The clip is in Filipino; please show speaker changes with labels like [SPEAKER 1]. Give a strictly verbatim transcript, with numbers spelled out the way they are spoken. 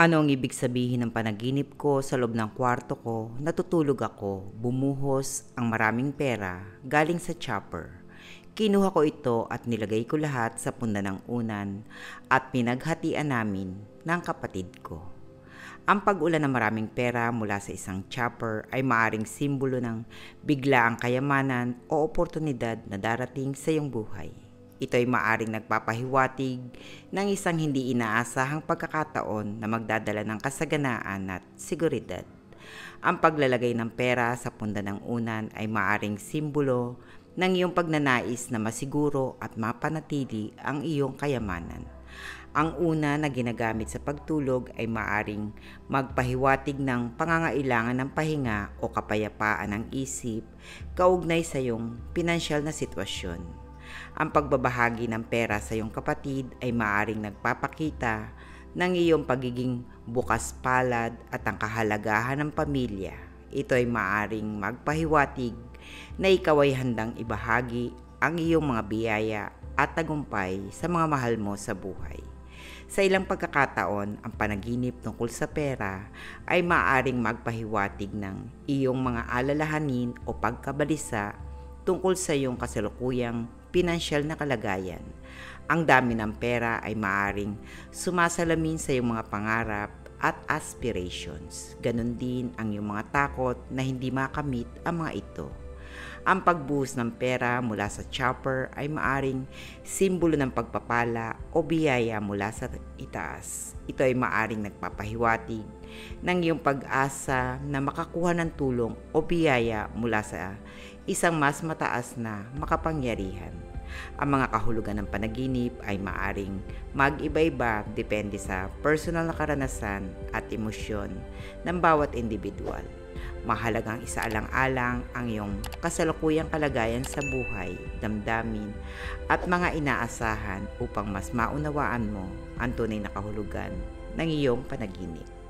[SPEAKER 1] Ano ang ibig sabihin ng panaginip ko sa loob ng kwarto ko? Natutulog ako, bumuhos ang maraming pera galing sa chopper. Kinuha ko ito at nilagay ko lahat sa punda ng unan at pinaghatian namin ng kapatid ko. Ang pag-ulan ng maraming pera mula sa isang chopper ay maaring simbolo ng biglaang kayamanan o oportunidad na darating sa iyong buhay. Ito ay maaring nagpapahiwatig ng isang hindi inaasahang pagkakataon na magdadala ng kasaganaan at seguridad. Ang paglalagay ng pera sa punda ng unan ay maaring simbolo ng iyong pagnanais na masiguro at mapanatili ang iyong kayamanan. Ang una na ginagamit sa pagtulog ay maaring magpahiwatig ng pangangailangan ng pahinga o kapayapaan ng isip kaugnay sa iyong pinansyal na sitwasyon. Ang pagbabahagi ng pera sa iyong kapatid ay maaring nagpapakita ng iyong pagiging bukas palad at ang kahalagahan ng pamilya. Ito ay maaring magpahiwatig na ikaw ay handang ibahagi ang iyong mga biyaya at tagumpay sa mga mahal mo sa buhay. Sa ilang pagkakataon, ang panaginip tungkol sa pera ay maaaring magpahiwatig ng iyong mga alalahanin o pagkabalisa tungkol sa iyong kasalukuyang pinansyal na kalagayan. Ang dami ng pera ay maaaring sumasalamin sa iyong mga pangarap at aspirations. Ganon din ang iyong mga takot na hindi makamit ang mga ito. Ang pagbuhos ng pera mula sa chopper ay maaring simbolo ng pagpapala o biyaya mula sa itaas. Ito ay maaring nagpapahiwatig ng iyong pag-asa na makakuha ng tulong o biyaya mula sa isang mas mataas na makapangyarihan. Ang mga kahulugan ng panaginip ay maaring mag-iba-iba depende sa personal na karanasan at emosyon ng bawat individual. Mahalagang isaalang-alang ang iyong kasalukuyang kalagayan sa buhay, damdamin at mga inaasahan upang mas maunawaan mo ang tunay na kahulugan ng iyong panaginip.